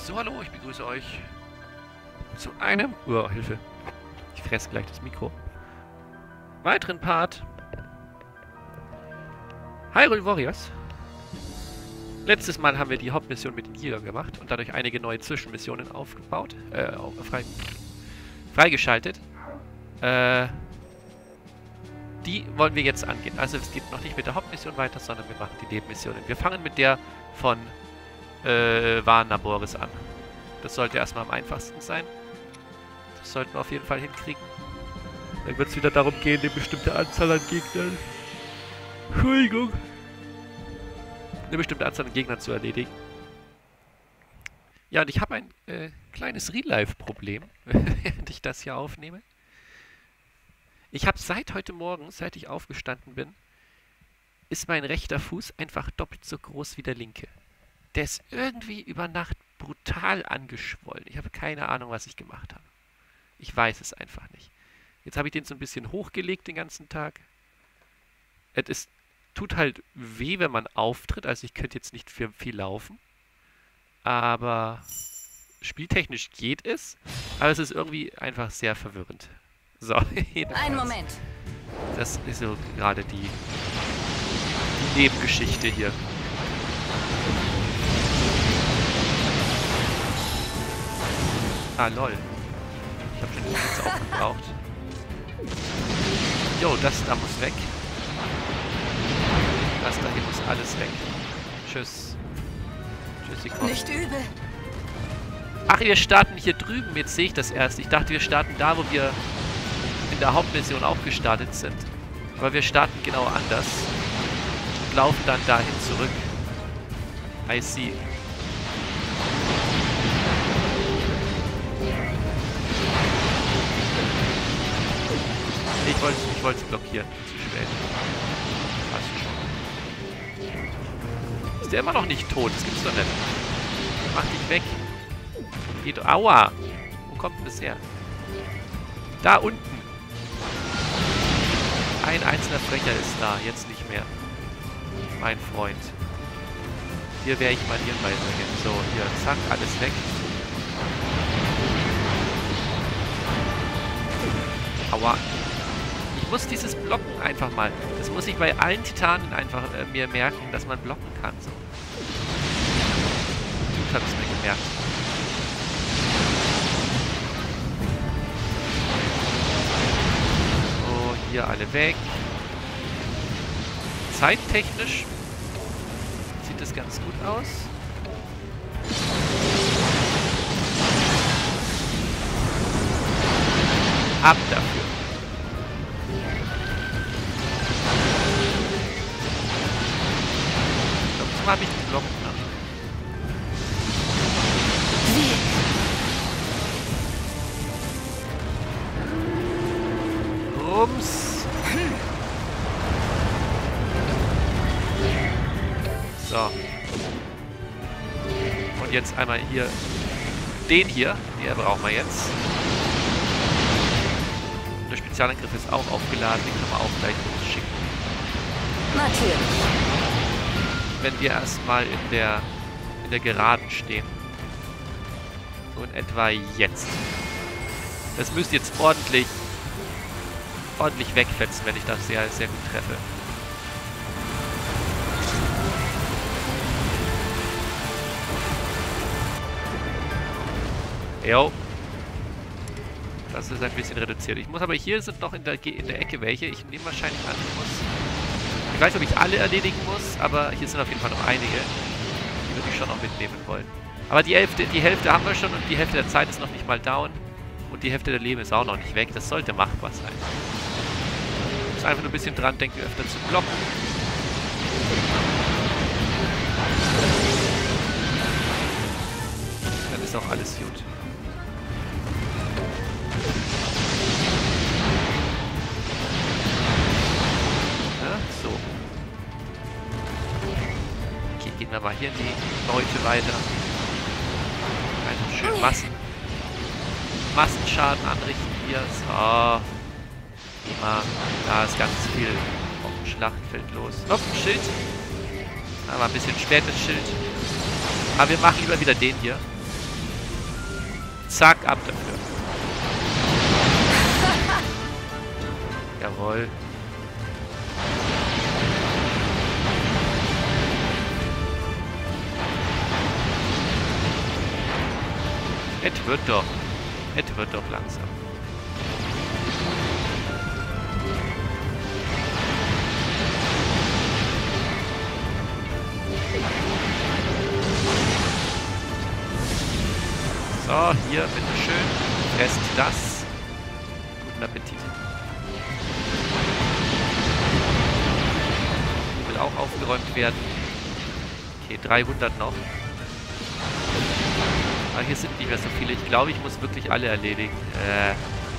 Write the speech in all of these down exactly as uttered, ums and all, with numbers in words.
So, hallo, ich begrüße euch zu einem... Oh, Hilfe. Ich fresse gleich das Mikro. Weiteren Part. Hyrule Warriors. Letztes Mal haben wir die Hauptmission mit den Jägern gemacht und dadurch einige neue Zwischenmissionen aufgebaut. Äh, frei, freigeschaltet. Äh... Die wollen wir jetzt angehen. Also es geht noch nicht mit der Hauptmission weiter, sondern wir machen die Nebenmissionen. Wir fangen mit der von äh, Warnaboris an. Das sollte erstmal am einfachsten sein. Das sollten wir auf jeden Fall hinkriegen. Dann wird es wieder darum gehen, eine bestimmte Anzahl an Gegnern... Entschuldigung. Eine bestimmte Anzahl an Gegnern zu erledigen. Ja, und ich habe ein äh, kleines Real-Life-Problem, während ich das hier aufnehme. Ich habe seit heute Morgen, seit ich aufgestanden bin, ist mein rechter Fuß einfach doppelt so groß wie der linke. Der ist irgendwie über Nacht brutal angeschwollen. Ich habe keine Ahnung, was ich gemacht habe. Ich weiß es einfach nicht. Jetzt habe ich den so ein bisschen hochgelegt den ganzen Tag. Es ist, tut halt weh, wenn man auftritt. Also ich könnte jetzt nicht für viel laufen. Aber spieltechnisch geht es. Aber es ist irgendwie einfach sehr verwirrend. So, einen Moment. Das ist so gerade die, die Nebengeschichte hier. Ah, lol. Ich habe schon jetzt aufgebraucht. Jo, das da muss weg. Das da hier muss alles weg. Tschüss. Tschüssikon. Nicht übel. Ach, wir starten hier drüben. Jetzt sehe ich das erst. Ich dachte, wir starten da, wo wir in der Hauptmission auch gestartet sind. Aber wir starten genau anders. Und laufen dann dahin zurück. I see. Ich wollte ich wollte es blockieren. Zu spät. Passt schon. Ist der immer noch nicht tot? Das gibt's doch nicht. Mach dich weg. Geht. Aua! Wo kommt denn das her? Da unten. Ein einzelner Frecher ist da, jetzt nicht mehr. Mein Freund. Hier werde ich mal hier beibringen. So, hier, zack, alles weg. Aua. Ich muss dieses Blocken einfach mal. Das muss ich bei allen Titanen einfach äh, mir merken, dass man blocken kann. So. Gut, habe ich es mir gemerkt. Hier alle weg. Zeittechnisch sieht das ganz gut aus. Ab dafür. Ich glaube, diesmal habe ich den Block nach. Rums. So. Und jetzt einmal hier den hier. Den brauchen wir jetzt. Und der Spezialangriff ist auch aufgeladen. Den können wir auch gleich losschicken. Natürlich. Wenn wir erstmal in der in der Geraden stehen. So in etwa jetzt. Das müsste jetzt ordentlich ordentlich wegfetzen, wenn ich das sehr, sehr gut treffe. Jo. Das ist ein bisschen reduziert. Ich muss aber hier sind noch in der, in der Ecke welche. Ich nehme wahrscheinlich an, ich muss... Ich weiß nicht, ob ich alle erledigen muss, aber hier sind auf jeden Fall noch einige. Die würde ich schon noch mitnehmen wollen. Aber die Hälfte, die Hälfte haben wir schon und die Hälfte der Zeit ist noch nicht mal down. Und die Hälfte der Leben ist auch noch nicht weg. Das sollte machbar sein. Ich muss einfach nur ein bisschen dran denken, öfter zu blocken. Dann ist auch alles gut. Ja, so. Okay, gehen wir mal hier in die Leute weiter. Einfach schön Massen. Massenschaden anrichten hier. So. Immer. Da ist ganz viel auf dem Schlachtfeld los. Noch ein Schild. Aber ein bisschen spät das Schild. Aber wir machen lieber wieder den hier. zack, ab dafür. Jawohl. Es wird doch. Es wird doch langsam. So, hier, bitteschön. Rest das. Guten Appetit. Will auch aufgeräumt werden. Okay, dreihundert noch. Ah, hier sind nicht mehr so viele. Ich glaube, ich muss wirklich alle erledigen. Äh.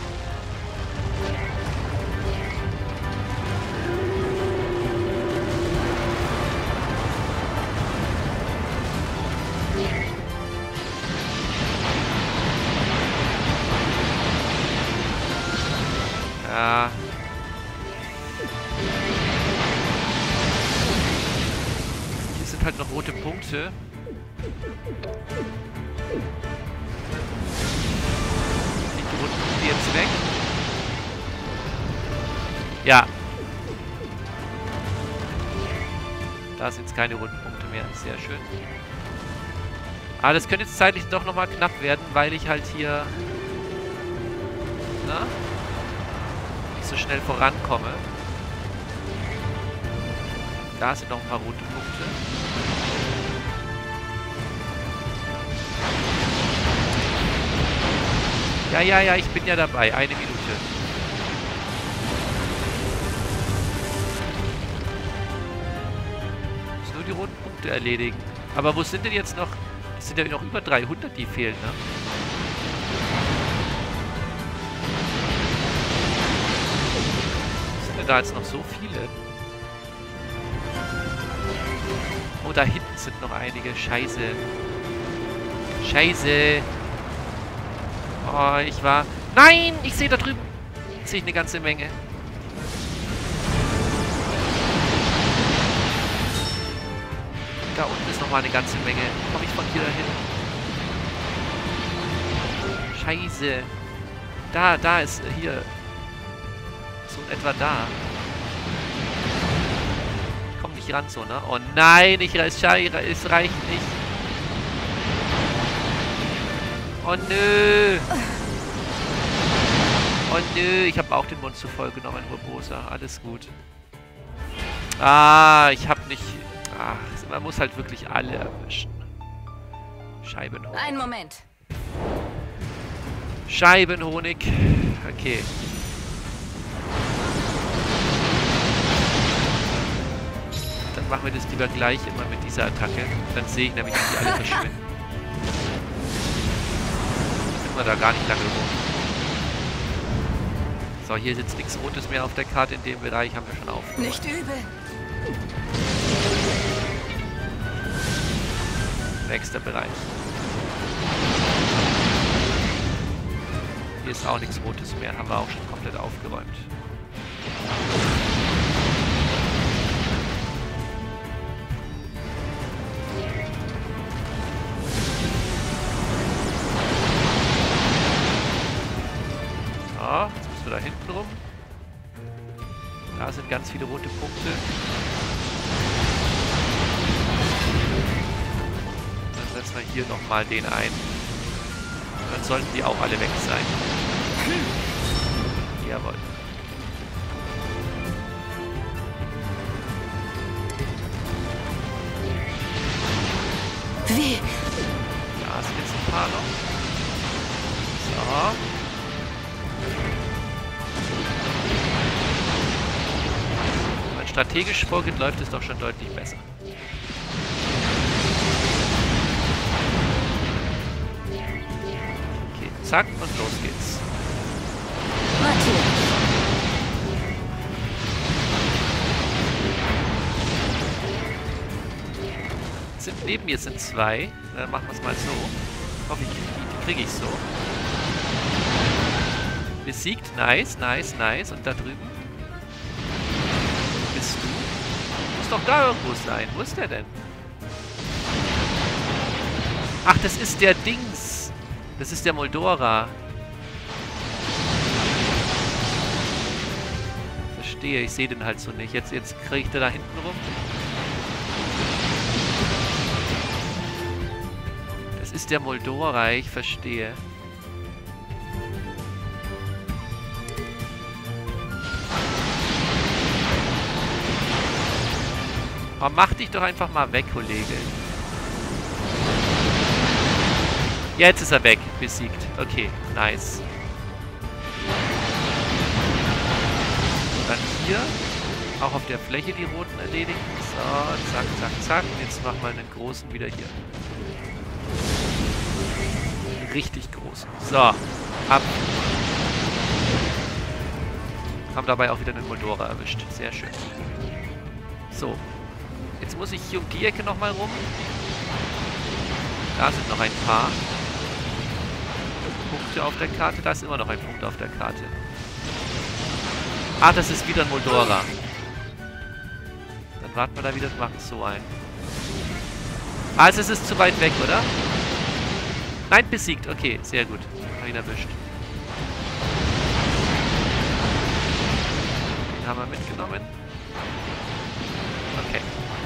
Ja. Hier sind halt noch rote Punkte. Die roten Punkte jetzt weg. Ja. Da sind es keine roten Punkte mehr. Sehr schön. Ah, das könnte jetzt zeitlich doch nochmal knapp werden, weil ich halt hier... Na? So schnell vorankomme. Da sind noch ein paar rote Punkte. Ja, ja, ja, ich bin ja dabei. Eine Minute. Ich muss nur die roten Punkte erledigen. Aber wo sind denn jetzt noch... Es sind ja noch über dreihundert, die fehlen, ne? Da jetzt noch so viele. Oh, da hinten sind noch einige. Scheiße. Scheiße. Oh, ich war... Nein! Ich sehe da drüben. Sehe ich eine ganze Menge. Da unten ist noch mal eine ganze Menge. Komme ich von hier dahin? Scheiße. Da, da ist... Hier... So in etwa da. Ich komme nicht ran so, ne? Oh nein, ich reiß Scheiße, es reicht nicht. Oh nö. Oh nö, ich habe auch den Mund zu voll genommen, Robosa. Alles gut. Ah, ich habe nicht... Ach, man muss halt wirklich alle erwischen. Scheibenhonig. Einen Moment. Scheibenhonig. Okay. Dann machen wir das lieber gleich immer mit dieser Attacke. Dann sehe ich nämlich, wie die alle verschwinden. Dann sind wir da gar nicht lange rum. So, hier ist jetzt nichts Rotes mehr auf der Karte. In dem Bereich haben wir schon auf. Nicht übel. Nächster Bereich. Hier ist auch nichts Rotes mehr. Haben wir auch schon komplett aufgeräumt. So, jetzt müssen wir da hinten rum. Da sind ganz viele rote Punkte. Dann setzen wir hier nochmal den ein. Dann sollten die auch alle weg sein. Jawohl. Wie? Da sind jetzt ein paar noch. So. Wenn man strategisch vorgeht, läuft es doch schon deutlich besser. Okay, zack und los geht's. Matthias. Sind, neben mir sind zwei. Dann machen wir es mal so. Hoffe ich, die kriege ich so. Besiegt. Nice, nice, nice. Und da drüben bist du. Muss doch da irgendwo sein. Wo ist der denn? Ach, das ist der Dings. Das ist der Moldora. Verstehe, ich sehe den halt so nicht. Jetzt, jetzt kriege ich den da hinten rum. Das ist der Moldora, ich verstehe. Oh, mach dich doch einfach mal weg, Kollege. Jetzt ist er weg, besiegt. Okay, nice. Und dann hier, auch auf der Fläche die Roten erledigen. So, zack, zack, zack. Und jetzt machen wir einen großen wieder hier. Einen richtig großen. So, ab. Haben dabei auch wieder einen Moldora erwischt. Sehr schön. So. Jetzt muss ich hier um die Ecke nochmal rum. Da sind noch ein paar Punkte auf der Karte. Da ist immer noch ein Punkt auf der Karte. Ah, das ist wieder ein Moldora. Dann warten wir da wieder und machen es so ein. Also es ist zu weit weg, oder? Nein, besiegt. Okay, sehr gut. Hab ihn erwischt. Den haben wir mitgenommen. Okay.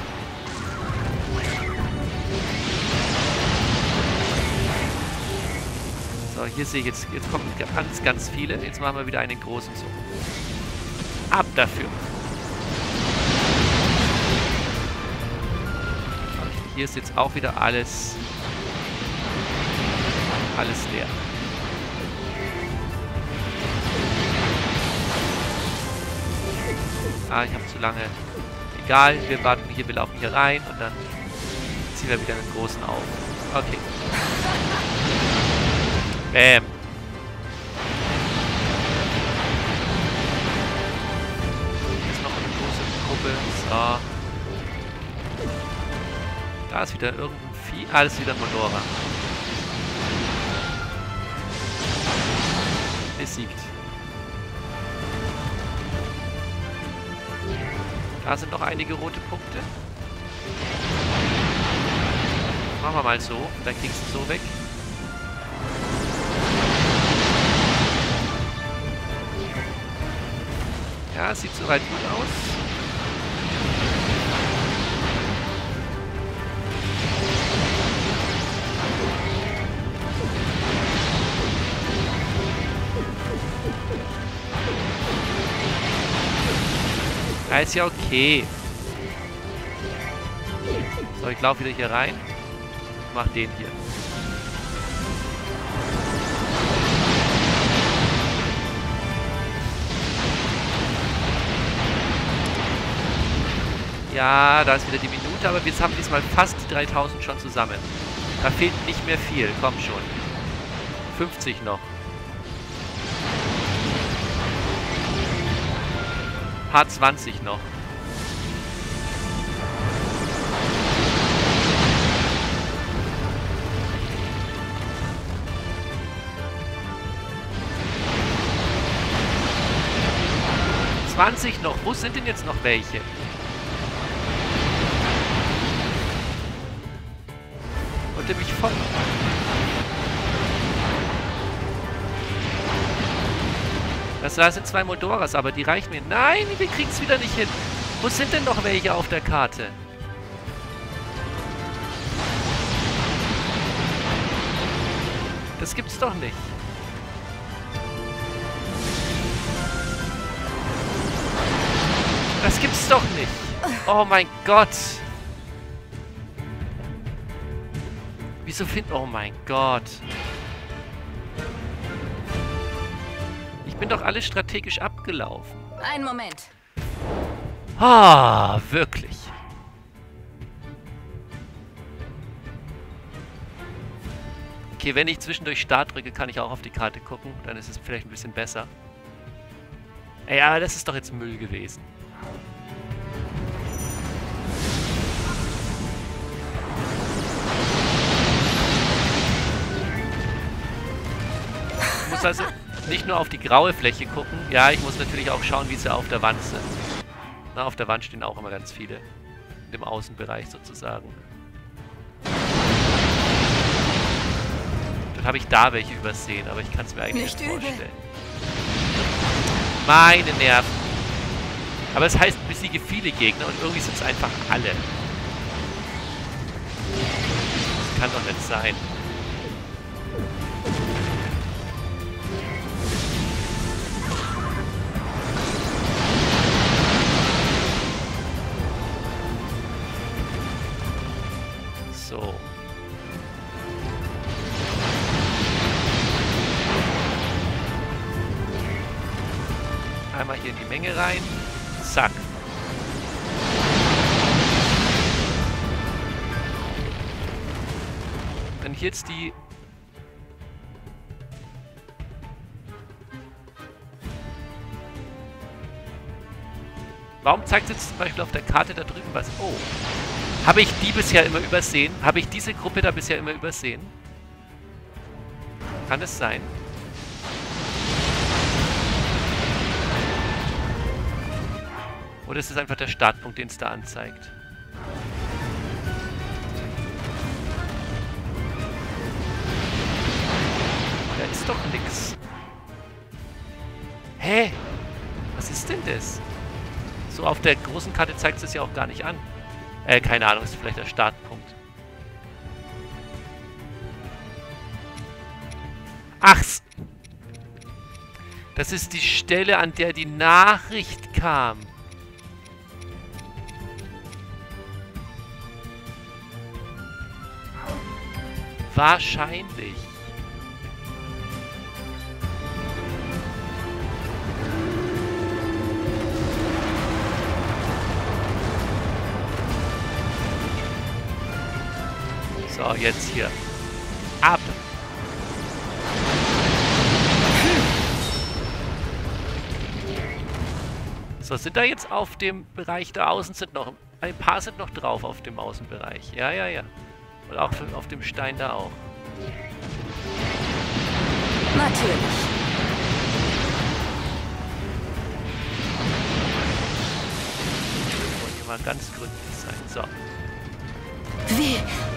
So, hier sehe ich jetzt, jetzt kommen ganz, ganz viele. Jetzt machen wir wieder einen großen Zug. Ab dafür. Okay, hier ist jetzt auch wieder alles, alles leer. Ah, ich habe zu lange. Egal, wir warten hier, wir laufen hier rein und dann ziehen wir wieder einen großen auf. Okay. Bäm. Jetzt noch eine große Gruppe. So. Da ist wieder irgendein Vieh. Ah, das ist wieder ein Moldora. Besiegt. Da sind noch einige rote Punkte. Machen wir mal so. Dann kriegst du so weg. Ja, sieht soweit gut aus. Ja, ist ja okay. So, ich laufe wieder hier rein. Mach den hier. Ja, da ist wieder die Minute, aber wir haben diesmal fast die dreitausend schon zusammen. Da fehlt nicht mehr viel, komm schon. fünfzig noch. H zwanzig noch. zwanzig noch. Wo sind denn jetzt noch welche? Wollte mich voll. Das da sind zwei Moldoras, aber die reichen mir. Nein, wir kriegen es wieder nicht hin. Wo sind denn noch welche auf der Karte? Das gibt's doch nicht. Das gibt's doch nicht. Oh mein Gott. Wieso finden... Oh mein Gott. Ich bin doch alles strategisch abgelaufen. Einen Moment. Ah, wirklich. Okay, wenn ich zwischendurch Start drücke, kann ich auch auf die Karte gucken. Dann ist es vielleicht ein bisschen besser. Ey, aber das ist doch jetzt Müll gewesen. Ich muss also nicht nur auf die graue Fläche gucken. Ja, ich muss natürlich auch schauen, wie sie auf der Wand sind. Na, auf der Wand stehen auch immer ganz viele. In dem Außenbereich sozusagen. Dann habe ich da welche übersehen, aber ich kann es mir eigentlich Nicht nicht übel. vorstellen. Meine Nerven. Aber es heißt, besiege viele Gegner und irgendwie sind es einfach alle. Das kann doch nicht sein. So. Einmal hier in die Menge rein. Zack. Wenn ich jetzt die... Warum zeigt es jetzt zum Beispiel auf der Karte da drüben was? Oh. Habe ich die bisher immer übersehen? Habe ich diese Gruppe da bisher immer übersehen? Kann es sein? Oder ist es einfach der Startpunkt, den es da anzeigt? Da ist doch nix. Hä? Was ist denn das? So auf der großen Karte zeigt es ja auch gar nicht an. Äh, keine Ahnung, ist vielleicht der Startpunkt. Ach! Das ist die Stelle, an der die Nachricht kam. Wahrscheinlich. So, jetzt hier. Ab! So, sind da jetzt auf dem Bereich da außen sind noch... Ein paar sind noch drauf auf dem Außenbereich. Ja, ja, ja. Und auch auf dem Stein da auch. Natürlich. Wollen hier mal ganz gründlich sein. So. Wie?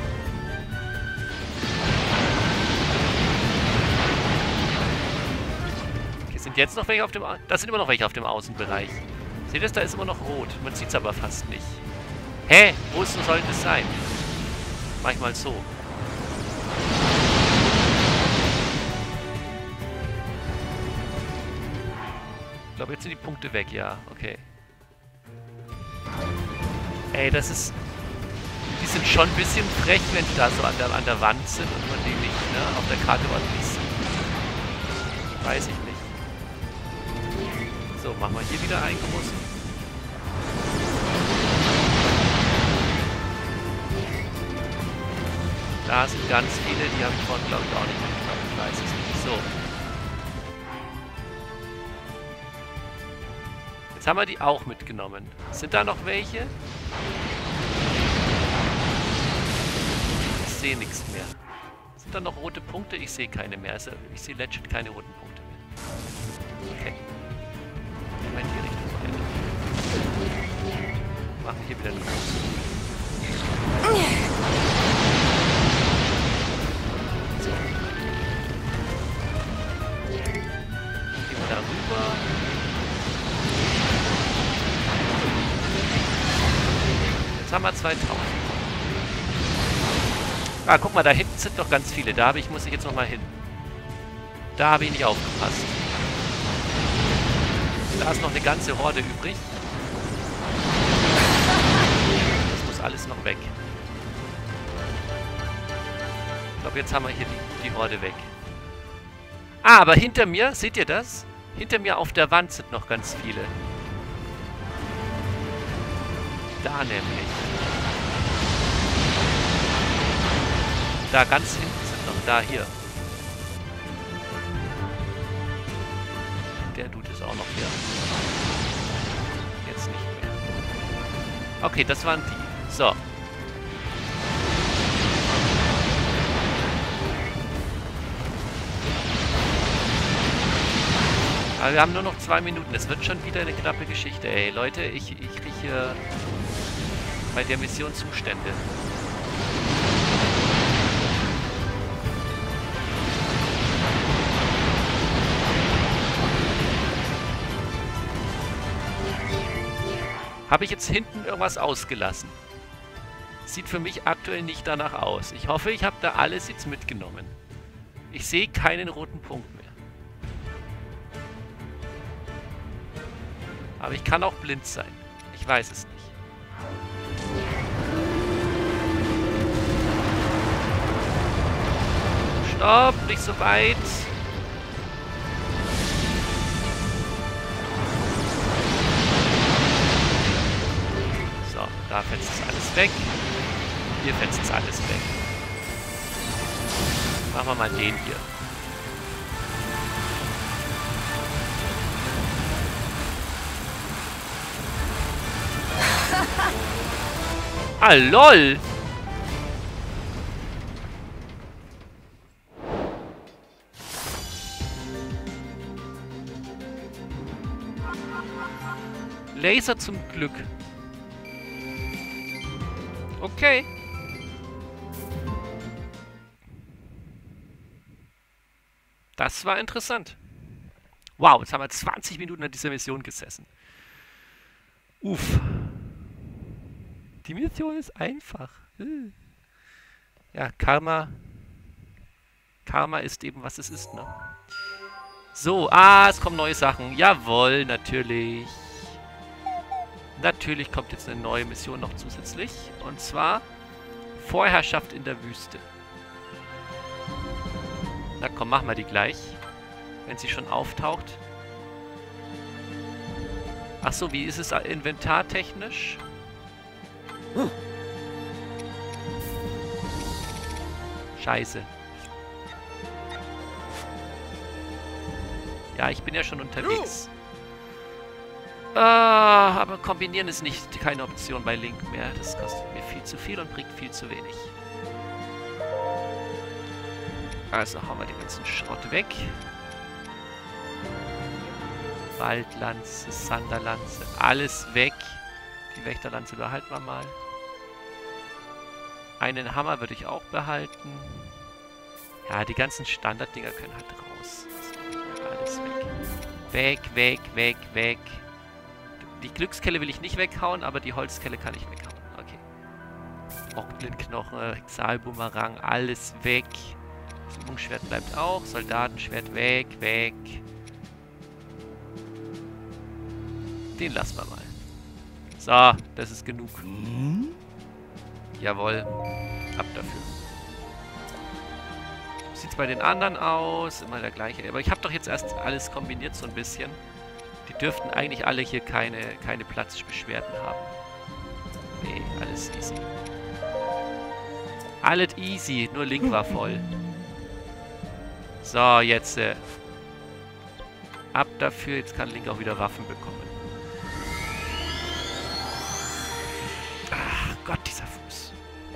Okay, sind jetzt noch welche auf dem... Au da sind immer noch welche auf dem Außenbereich. Seht ihr das? Da ist immer noch rot. Man sieht es aber fast nicht. Hä? Wo ist, soll das sein? Manchmal so. Ich glaube, jetzt sind die Punkte weg, ja. Okay. Ey, das ist... Die sind schon ein bisschen frech, wenn die da so an der, an der Wand sind und man die nicht, ne, auf der Karte ordentlich sieht. Weiß ich nicht. So, machen wir hier wieder einen großen. Da sind ganz viele, die habe ich vorhin, glaube ich, auch nicht mitgenommen. Ich weiß es nicht. So. Jetzt haben wir die auch mitgenommen. Sind da noch welche? Ich sehe nichts mehr. Sind da noch rote Punkte? Ich sehe keine mehr. Also ich sehe legit keine roten Punkte mehr. Okay. Gehen wir in die Richtung weiter. Machen wir hier wieder einen großen. So. Gehen wir da rüber. Jetzt haben wir zweitausend. Ah, guck mal, da hinten sind noch ganz viele. Da habe ich, muss ich jetzt noch mal hin. Da habe ich nicht aufgepasst. Da ist noch eine ganze Horde übrig. Das muss alles noch weg. Ich glaube, jetzt haben wir hier die, die Horde weg. Ah, aber hinter mir, seht ihr das? Hinter mir auf der Wand sind noch ganz viele. Da nämlich. Da ganz hinten sind noch, da hier. Der Dude ist auch noch hier. Jetzt nicht mehr. Okay, das waren die. So. Aber wir haben nur noch zwei Minuten. Es wird schon wieder eine knappe Geschichte. Ey, Leute, ich, ich kriege hier bei der Mission Zustände. Habe ich jetzt hinten irgendwas ausgelassen? Sieht für mich aktuell nicht danach aus. Ich hoffe, ich habe da alles jetzt mitgenommen. Ich sehe keinen roten Punkt mehr. Aber ich kann auch blind sein. Ich weiß es nicht. Stopp, nicht so weit. So, da fetzt es alles weg. Hier fetzt es alles weg. Machen wir mal den hier. Ah, lol! Laser zum Glück. Okay. Das war interessant. Wow, jetzt haben wir zwanzig Minuten an dieser Mission gesessen. Uff. Die Mission ist einfach. Ja, Karma. Karma ist eben, was es ist, ne? So, ah, es kommen neue Sachen. Jawohl, natürlich. Natürlich kommt jetzt eine neue Mission noch zusätzlich. Und zwar Vorherrschaft in der Wüste. Na komm, machen wir die gleich. Wenn sie schon auftaucht. Achso, wie ist es inventartechnisch? Scheiße. Ja, ich bin ja schon unterwegs. Ah, aber kombinieren ist nicht keine Option bei Link mehr. Das kostet mir viel zu viel und bringt viel zu wenig. Also hauen wir den ganzen Schrott weg. Waldlanze, Sanderlanze, alles weg. Die Wächterlanze behalten wir mal. Einen Hammer würde ich auch behalten. Ja, die ganzen Standarddinger können halt raus. Alles weg. Weg, weg, weg, weg. Die Glückskelle will ich nicht weghauen, aber die Holzkelle kann ich weghauen. Okay. Bockblindenknochen, Hexalbumerang, alles weg. Das Übungsschwert bleibt auch. Soldatenschwert weg, weg. Den lassen wir mal. So, das ist genug. Mhm. Jawohl. Ab dafür. Sieht's bei den anderen aus? Immer der gleiche. Aber ich habe doch jetzt erst alles kombiniert so ein bisschen. Die dürften eigentlich alle hier keine, keine Platzbeschwerden haben. Nee, alles easy. Alles easy, nur Link war voll. So, jetzt äh, ab dafür. Jetzt kann Link auch wieder Waffen bekommen. Ach Gott, dieser Fuß.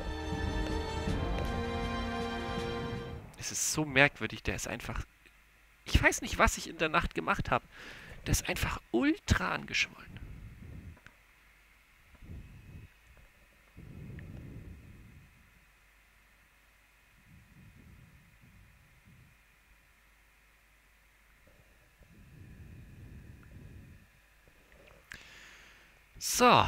Es ist so merkwürdig, der ist einfach... Ich weiß nicht, was ich in der Nacht gemacht habe. Der ist einfach ultra angeschwollen. So.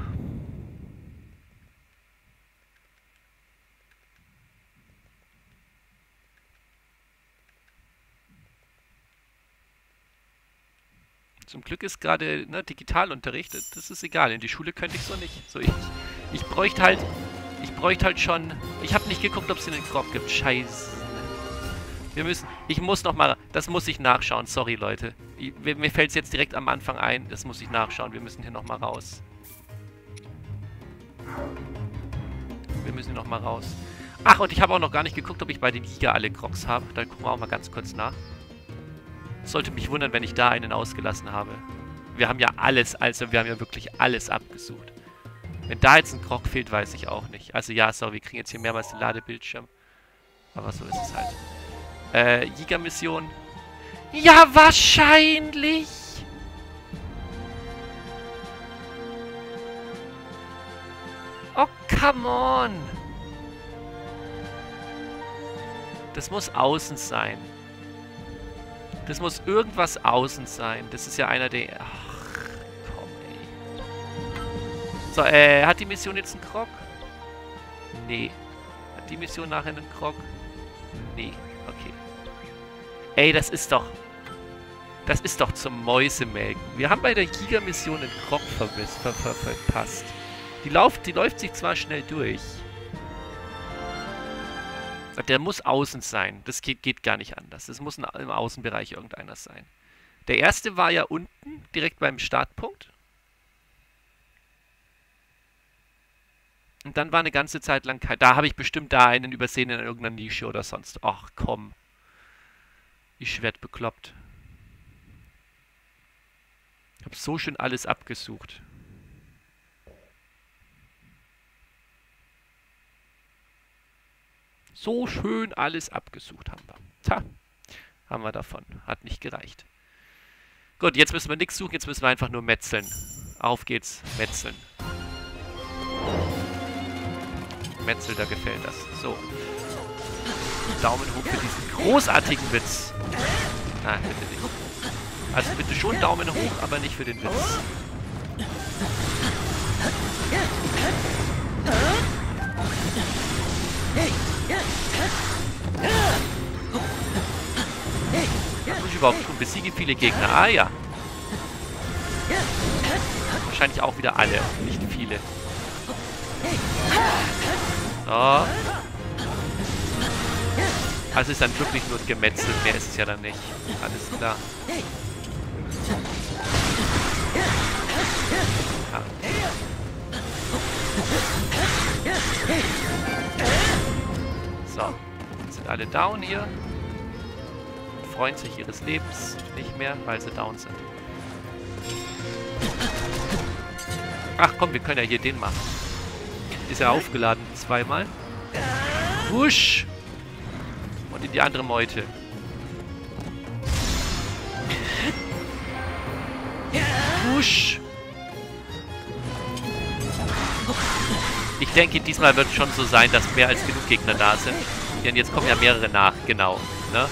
Zum Glück ist gerade ne, digital unterrichtet. Das ist egal. In die Schule könnte ich so nicht. So ich, ich bräuchte halt, ich bräuchte halt schon. Ich habe nicht geguckt, ob es einen Grog gibt. Scheiße. Wir müssen. Ich muss noch mal. Das muss ich nachschauen. Sorry, Leute. Ich, mir fällt es jetzt direkt am Anfang ein. Das muss ich nachschauen. Wir müssen hier noch mal raus. Wir müssen hier noch mal raus. Ach, und ich habe auch noch gar nicht geguckt, ob ich bei den Giga alle Grogs habe. Dann gucken wir auch mal ganz kurz nach. Sollte mich wundern, wenn ich da einen ausgelassen habe. Wir haben ja alles, also wir haben ja wirklich alles abgesucht. Wenn da jetzt ein Grog fehlt, weiß ich auch nicht. Also ja, sorry, wir kriegen jetzt hier mehrmals den Ladebildschirm. Aber so ist es halt. Äh, Giga-Mission. Ja, wahrscheinlich! Oh, come on! Das muss außen sein. Das muss irgendwas außen sein. Das ist ja einer der... Ach, komm, ey. So, äh, hat die Mission jetzt einen Krog? Nee. Hat die Mission nachher einen Krog? Nee. Okay. Ey, das ist doch... Das ist doch zum Mäusemelken. Wir haben bei der Giga-Mission einen Krog verpasst. Ver ver verpasst. Die, lauf, die läuft sich zwar schnell durch. Der muss außen sein. Das geht, geht gar nicht anders. Das muss ein, im Außenbereich irgendeiner sein. Der erste war ja unten, direkt beim Startpunkt. Und dann war eine ganze Zeit lang kein... Da habe ich bestimmt da einen übersehen in irgendeiner Nische oder sonst. Ach, komm. Ich werd bekloppt. Ich habe so schön alles abgesucht. So schön alles abgesucht haben wir. Tja, haben wir davon. Hat nicht gereicht. Gut, jetzt müssen wir nichts suchen, jetzt müssen wir einfach nur metzeln. Auf geht's, metzeln. Metzel, da gefällt das. So. Daumen hoch für diesen großartigen Witz. Nein, bitte nicht. Also bitte schon Daumen hoch, aber nicht für den Witz. Was muss ich überhaupt tun? Besiege viele Gegner. Ah ja. Wahrscheinlich auch wieder alle, nicht viele. So. Also ist dann wirklich nur Gemetzel, mehr ist es ja dann nicht. Alles klar. Ah. So. Jetzt sind alle down hier. Und freuen sich ihres Lebens nicht mehr, weil sie down sind. Ach komm, wir können ja hier den machen. Ist ja aufgeladen zweimal. Wusch! Und in die andere Meute. Wusch! Ich denke, diesmal wird es schon so sein, dass mehr als genug Gegner da sind. Denn jetzt kommen ja mehrere nach, genau. Ne?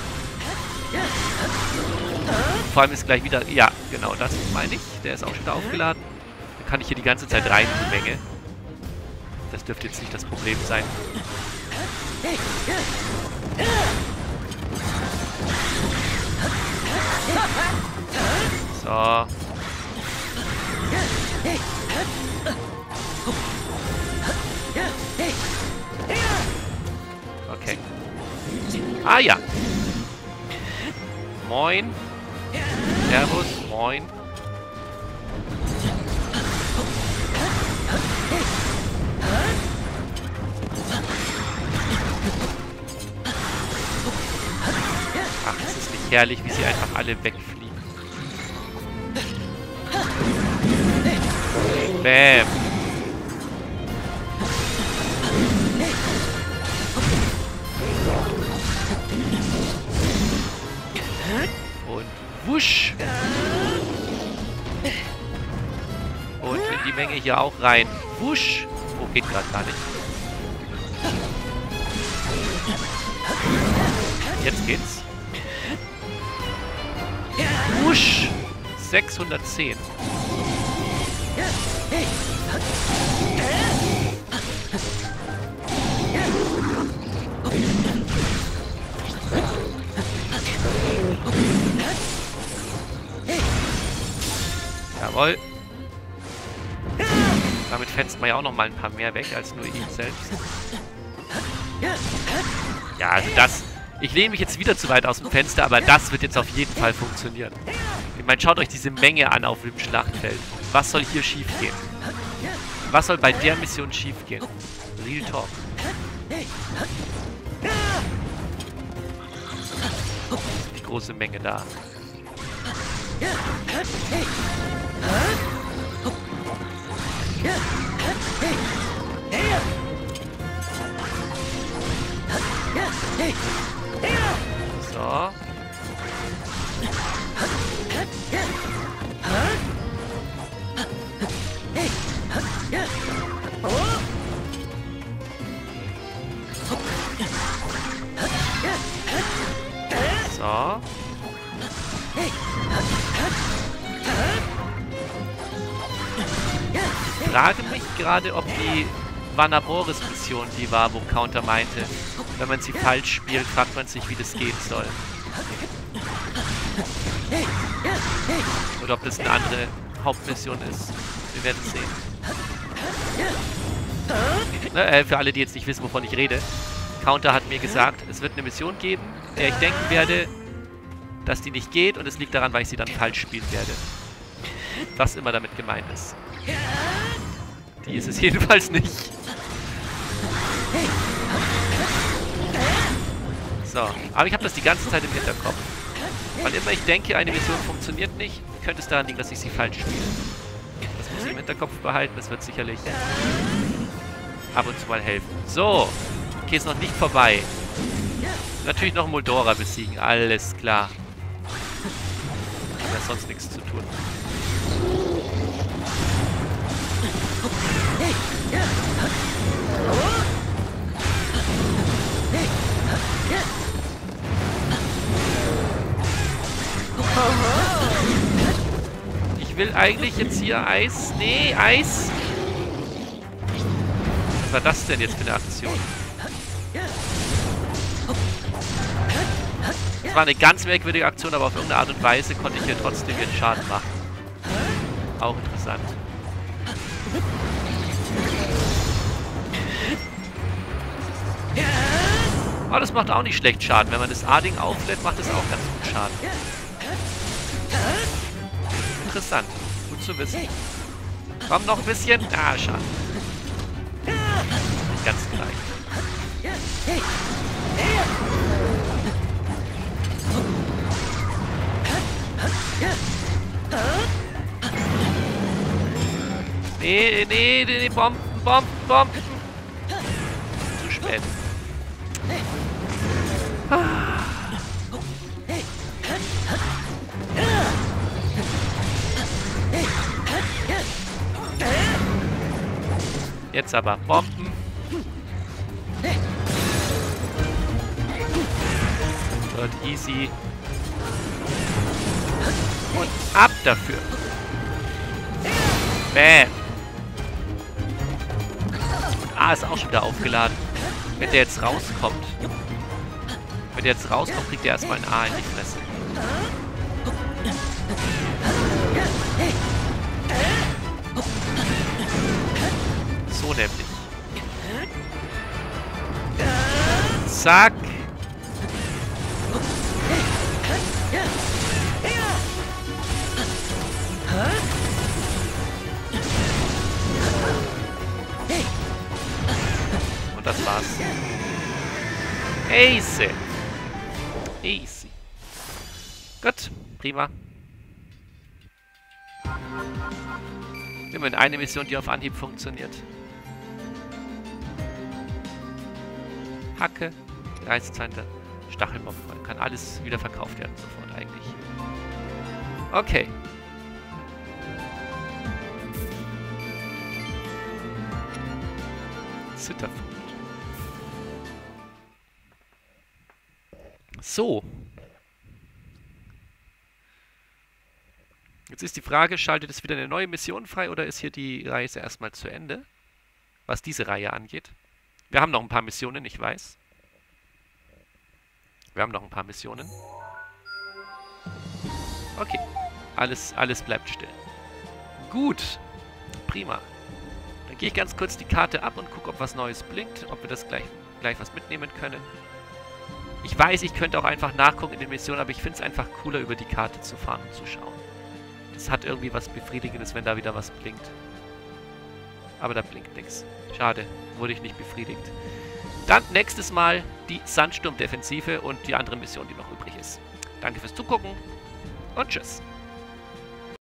Vor allem ist gleich wieder... Ja, genau, das meine ich. Der ist auch schon da aufgeladen. Dann kann ich hier die ganze Zeit rein in die Menge. Das dürfte jetzt nicht das Problem sein. So. Okay. Ah ja. Moin. Servus. Moin. Ach, es ist nicht herrlich, wie sie einfach alle wegfliegen. Bäm. Und wusch. Und in die Menge hier auch rein. Wusch. Oh, geht gerade gar nicht. Jetzt geht's. Wusch. sechshundertzehn. Jawohl. Damit fetzt man ja auch noch mal ein paar mehr weg als nur ihn selbst. Ja, also das... Ich lehne mich jetzt wieder zu weit aus dem Fenster, aber das wird jetzt auf jeden Fall funktionieren. Ich meine, schaut euch diese Menge an auf dem Schlachtfeld. Was soll hier schief gehen? Was soll bei der Mission schief gehen? Real Talk. Die große Menge da. So. So. frage mich gerade, ob die Vanaboris-Mission die war, wo Counter meinte, wenn man sie falsch spielt, fragt man sich, wie das gehen soll. Oder ob das eine andere Hauptmission ist. Wir werden sehen. Ne, äh, für alle, die jetzt nicht wissen, wovon ich rede. Counter hat mir gesagt, es wird eine Mission geben, der ich denken werde, dass die nicht geht und es liegt daran, weil ich sie dann falsch spielen werde. Was immer damit gemeint ist. Die ist es jedenfalls nicht. So, aber ich habe das die ganze Zeit im Hinterkopf. Wann immer ich denke, eine Mission funktioniert nicht, könnte es daran liegen, dass ich sie falsch spiele. Das muss ich im Hinterkopf behalten, das wird sicherlich ab und zu mal helfen. So, okay, ist noch nicht vorbei. Natürlich noch Moldora besiegen, alles klar. Hat ja sonst nichts zu tun. Ich will eigentlich jetzt hier Eis. Nee, Eis. Was war das denn jetzt für eine Aktion? Das war eine ganz merkwürdige Aktion, aber auf irgendeine Art und Weise konnte ich hier trotzdem ihren Schaden machen. Auch interessant. Oh, das macht auch nicht schlecht Schaden. Wenn man das A-Ding auflädt, macht es auch ganz gut Schaden. Interessant. Gut zu wissen. Komm, noch ein bisschen. Ah, schade. Nicht ganz gleich. Nee, nee, nee, Bomben, Bomben, Bomben. Zu spät. Ah. Jetzt aber Bomben. Wird easy. Und ab dafür. Bäh. Und A ist auch schon wieder aufgeladen. Wenn der jetzt rauskommt. Wenn der jetzt rauskommt, kriegt er erstmal ein A in die Fresse. So nämlich. Zack. Und das war's. Easy. Easy. Gut, prima. Immerhin eine Mission, die auf Anhieb funktioniert. Hacke, Reißzante, Stachelbomben. Kann alles wieder verkauft werden sofort eigentlich. Okay. Zitterfurt. So. Jetzt ist die Frage, schaltet es wieder eine neue Mission frei oder ist hier die Reise erstmal zu Ende? Was diese Reihe angeht. Wir haben noch ein paar Missionen, ich weiß. Wir haben noch ein paar Missionen. Okay. Alles, alles bleibt still. Gut. Prima. Dann gehe ich ganz kurz die Karte ab und gucke, ob was Neues blinkt. Ob wir das gleich, gleich was mitnehmen können. Ich weiß, ich könnte auch einfach nachgucken in den Missionen, aber ich finde es einfach cooler, über die Karte zu fahren und zu schauen. Das hat irgendwie was Befriedigendes, wenn da wieder was blinkt. Aber da blinkt nichts. Schade, wurde ich nicht befriedigt. Dann nächstes Mal die Sandsturm-Defensive und die andere Mission, die noch übrig ist. Danke fürs Zugucken und tschüss.